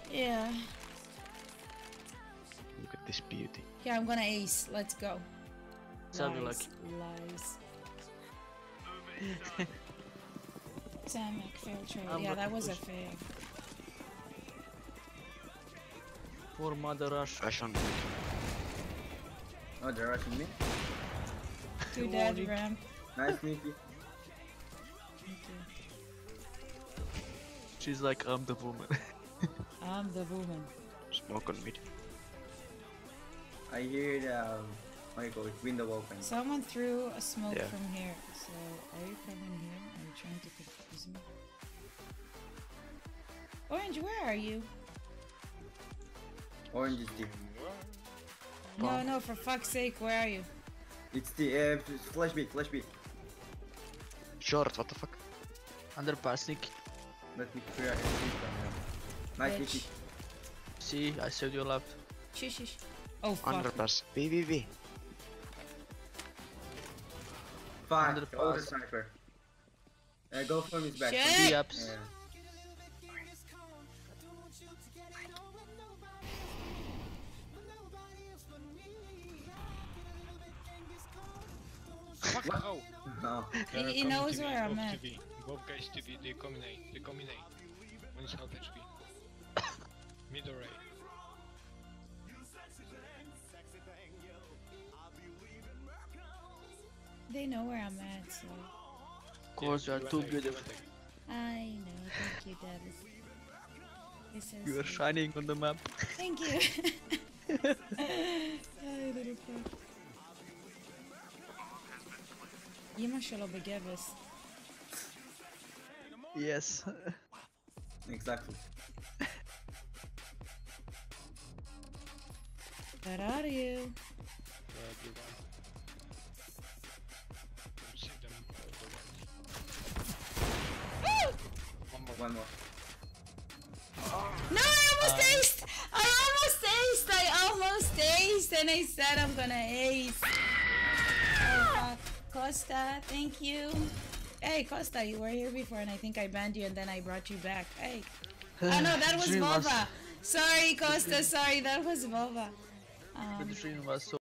Yeah. Look at this beauty. Here, I'm gonna ace. Let's go. Sounded Lies. Lies. Samek, fail trade. I'm Yeah, that looking was a push. fail. Poor mother rush. Rush on. Oh, they're rushing me. Two Oh, dead Nick. ramp. Nice, Nicky. Thank you. She's like, I'm the woman. I'm the woman. Smoke on mid. I hear the what do you call it? Window open. Someone threw a smoke Yeah. from here. So, are you coming here? Are you trying to confuse me? Orange, where are you? Orange is deep. No, no, for fuck's sake, where are you? It's the flash beat, flash beat. Short, what the fuck? Underpass, Nick. Let me clear it. Nice, Bitch. Nicky. See, I saved your life. Shish, shish. Oh, fuck. Underpass. V. Fine. Underpass. Over sniper. Go from his back. Shit! Yaps. Yeah. Fuck, oh. Oh. They are He coming knows to where B, I'm both at. to B. Both guys to B, they combinate. One is half HP. Mid or A. They know where I'm at, so. Of course, you are too beautiful. I know. Thank you, Davis. You're so You are sweet. shining on the map. Thank you. Ay, little fuck. Imaš lo begeves. Yes. Exactly. Where are you? Good one. Don't see them over Woo! One more. One more. No, I almost aced! I almost aced! And I said I'm gonna ace. Oh, fuck. Costa, thank you. Hey, Costa, you were here before and I think I banned you and then I brought you back. Hey. Oh no, that was Dream was- Vova. Sorry, Costa, sorry, that was Vova. The dream was so